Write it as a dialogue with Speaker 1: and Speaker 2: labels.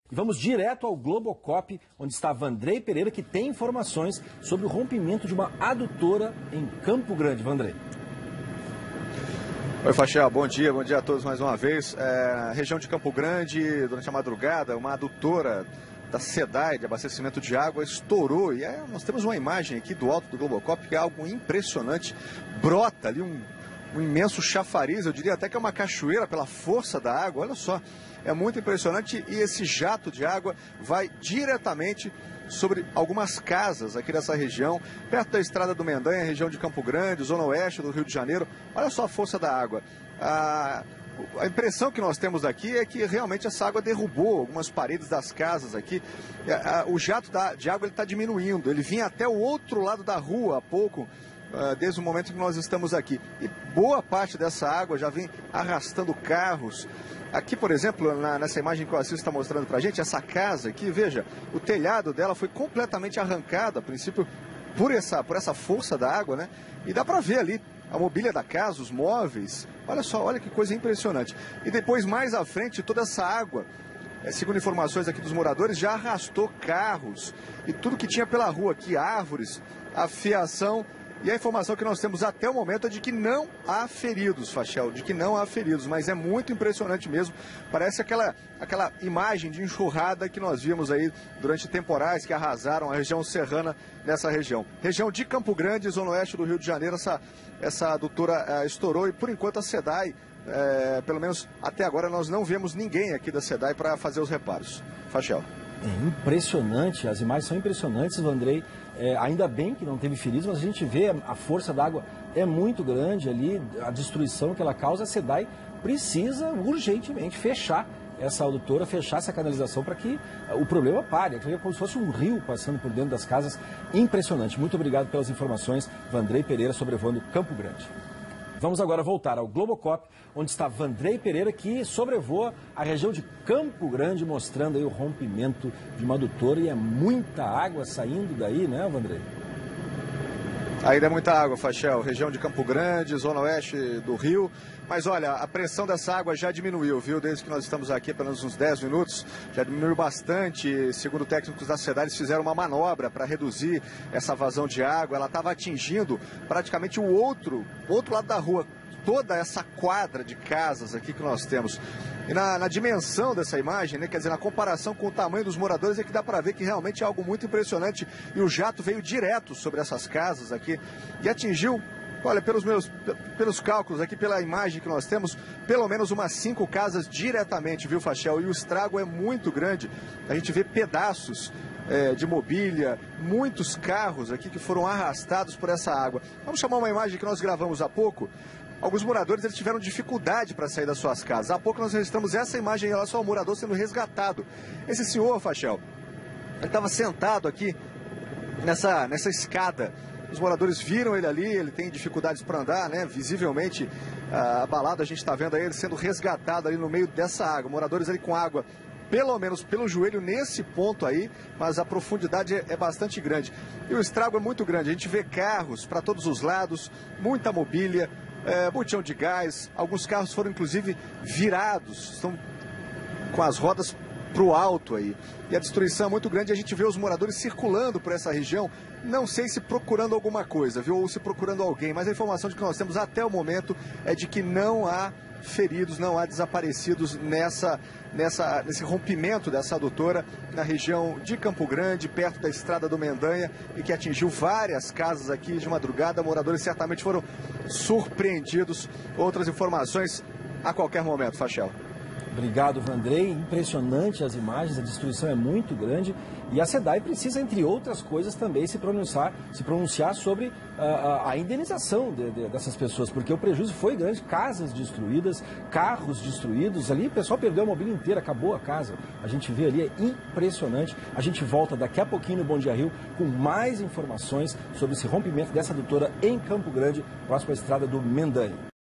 Speaker 1: E vamos direto ao Globocop, onde está Vandrei Pereira, que tem informações sobre o rompimento de uma adutora em Campo Grande. Vandrei.
Speaker 2: Oi, Fachel, bom dia a todos mais uma vez. Região de Campo Grande, durante a madrugada, uma adutora da SEDAI, de abastecimento de água, estourou. E nós temos uma imagem aqui do alto do Globocop, que é algo impressionante. Brota ali um imenso chafariz, eu diria até que é uma cachoeira pela força da água, olha só. É muito impressionante e esse jato de água vai diretamente sobre algumas casas aqui dessa região, perto da Estrada do Mendanha, região de Campo Grande, zona oeste do Rio de Janeiro. Olha só a força da água. A impressão que nós temos aqui é que realmente essa água derrubou algumas paredes das casas aqui. O jato de água está diminuindo, ele vinha até o outro lado da rua há pouco, desde o momento que nós estamos aqui. E boa parte dessa água já vem arrastando carros. Aqui, por exemplo, nessa imagem que o Assis está mostrando para a gente, essa casa aqui, veja, o telhado dela foi completamente arrancado, a princípio, por essa força da água, né? E dá para ver ali a mobília da casa, os móveis. Olha só, olha que coisa impressionante. E depois, mais à frente, toda essa água, segundo informações aqui dos moradores, já arrastou carros e tudo que tinha pela rua aqui, árvores, a fiação. E a informação que nós temos até o momento é de que não há feridos, Fachel, de que não há feridos, mas é muito impressionante mesmo. Parece aquela imagem de enxurrada que nós vimos aí durante temporais que arrasaram a região serrana nessa região. Região de Campo Grande, zona oeste do Rio de Janeiro, essa adutora estourou e por enquanto a SEDAI, pelo menos até agora, nós não vemos ninguém aqui da SEDAI para fazer os reparos. Fachel.
Speaker 1: É impressionante, as imagens são impressionantes, Vandrei. Ainda bem que não teve feridos, mas a gente vê a força da água é muito grande ali, a destruição que ela causa. A SEDAI precisa urgentemente fechar essa adutora, fechar essa canalização para que o problema pare. É como se fosse um rio passando por dentro das casas. Impressionante. Muito obrigado pelas informações, Vandrei Pereira, sobrevoando Campo Grande. Vamos agora voltar ao Globocop, onde está Vandrei Pereira, que sobrevoa a região de Campo Grande, mostrando aí o rompimento de uma adutora. E é muita água saindo daí, né, Vandrei?
Speaker 2: Ainda é muita água, Fachel. Região de Campo Grande, zona oeste do Rio. Mas olha, a pressão dessa água já diminuiu, viu? Desde que nós estamos aqui, pelo menos uns 10 minutos, já diminuiu bastante. Segundo técnicos da SEDAI, eles fizeram uma manobra para reduzir essa vazão de água. Ela estava atingindo praticamente o outro lado da rua. Toda essa quadra de casas aqui que nós temos. E na dimensão dessa imagem, né, quer dizer, na comparação com o tamanho dos moradores, é que dá para ver que realmente é algo muito impressionante. E o jato veio direto sobre essas casas aqui e atingiu, olha, pelos cálculos aqui, pela imagem que nós temos, pelo menos umas 5 casas diretamente, viu, Fachel? E o estrago é muito grande. A gente vê pedaços de mobília, muitos carros aqui que foram arrastados por essa água. Vamos chamar uma imagem que nós gravamos há pouco. Alguns moradores eles tiveram dificuldade para sair das suas casas. Há pouco nós registramos essa imagem em relação ao morador sendo resgatado. Esse senhor, Fachel, ele estava sentado aqui nessa escada. Os moradores viram ele ali, ele tem dificuldades para andar, né? Visivelmente abalado, a gente está vendo aí ele sendo resgatado ali no meio dessa água. Moradores ali com água pelo menos pelo joelho nesse ponto aí, mas a profundidade é bastante grande. E o estrago é muito grande, a gente vê carros para todos os lados, muita mobília, botijão de gás, alguns carros foram inclusive virados, estão com as rodas para o alto aí. E a destruição é muito grande, a gente vê os moradores circulando por essa região, não sei se procurando alguma coisa, viu, ou se procurando alguém, mas a informação que nós temos até o momento é de que não há feridos, não há desaparecidos nesse rompimento dessa adutora na região de Campo Grande, perto da Estrada do Mendanha, e que atingiu várias casas aqui de madrugada. Moradores certamente foram surpreendidos. Outras informações a qualquer momento, Fachel.
Speaker 1: Obrigado, Vandrei. Impressionante as imagens, a destruição é muito grande e a SEDAI precisa, entre outras coisas, também se pronunciar sobre a indenização dessas pessoas, porque o prejuízo foi grande, casas destruídas, carros destruídos, ali o pessoal perdeu a mobília inteira, acabou a casa. A gente vê ali, é impressionante. A gente volta daqui a pouquinho no Bom Dia Rio com mais informações sobre esse rompimento dessa adutora em Campo Grande, próximo à Estrada do Mendanha.